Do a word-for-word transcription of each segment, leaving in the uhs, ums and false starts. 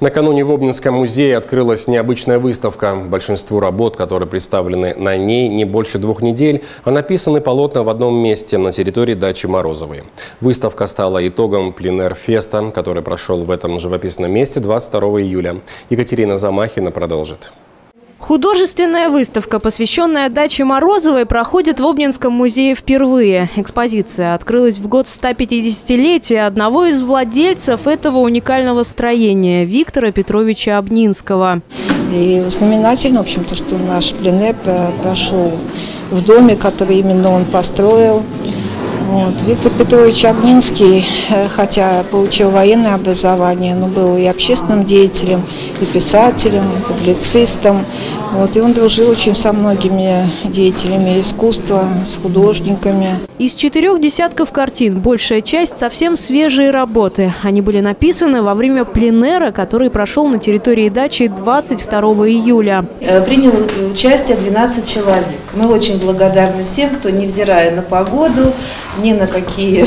Накануне в Обнинском музее открылась необычная выставка. Большинству работ, которые представлены на ней, не больше двух недель, а написаны полотна в одном месте на территории дачи Морозовой. Выставка стала итогом пленэр-феста, который прошел в этом живописном месте двадцать второго июля. Екатерина Замахина продолжит. Художественная выставка, посвященная даче Морозовой, проходит в Обнинском музее впервые. Экспозиция открылась в год ста пятидесятилетия одного из владельцев этого уникального строения – Виктора Петровича Обнинского. И знаменательно, в общем-то, что наш пленэр прошел в доме, который именно он построил. Вот. Виктор Петрович Обнинский, хотя получил военное образование, но был и общественным деятелем, и писателем, и публицистом. Вот. И он дружил очень со многими деятелями искусства, с художниками. Из четырех десятков картин большая часть совсем свежие работы. Они были написаны во время пленэра, который прошел на территории дачи двадцать второго июля. Приняло участие двенадцать человек. Мы очень благодарны всем, кто, невзирая на погоду, ни на какие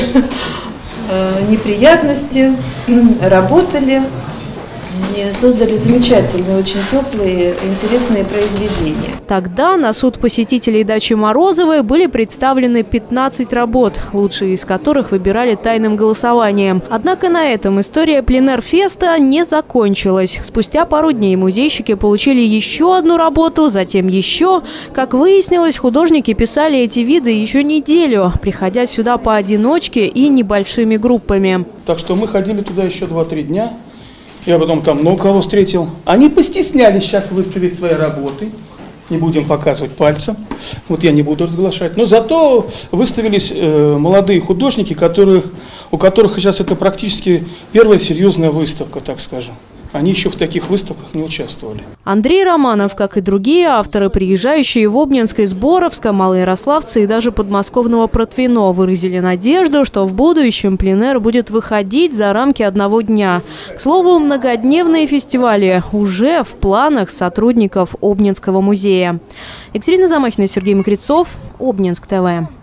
неприятности, работали и создали замечательные, очень теплые, интересные произведения. Тогда на суд посетителей дачи Морозовой были представлены пятнадцать работ, лучшие из которых выбирали тайным голосованием. Однако на этом история пленэр-феста не закончилась. Спустя пару дней музейщики получили еще одну работу, затем еще. Как выяснилось, художники писали эти виды еще неделю, приходя сюда поодиночке и небольшими группами. Так что мы ходили туда еще два-три дня. Я потом там много кого встретил. Они постеснялись сейчас выставить свои работы. Не будем показывать пальцем. Вот я не буду разглашать. Но зато выставились э, молодые художники, которых, у которых сейчас это практически первая серьезная выставка, так скажем. Они еще в таких выставках не участвовали. Андрей Романов, как и другие авторы, приезжающие в Обнинск из Боровска, Малоярославца и даже подмосковного Протвино, выразили надежду, что в будущем пленэр будет выходить за рамки одного дня. К слову, многодневные фестивали уже в планах сотрудников Обнинского музея. Екатерина Замахина, Сергей Мокрицов, Обнинск ТВ.